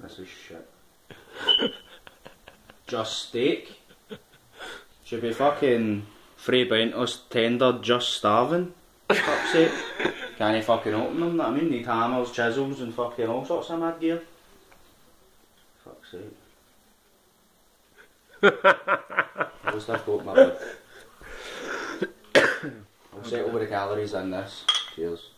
This is shit. Just steak. Should be fucking Fray bentos tender, just starving. Fuck's sake. Can't you fucking open them, I mean? Need hammers, chisels and fucking all sorts of mad gear. Fuck's sake. At least I've got my bed. I'll settle with the calories in this. Cheers.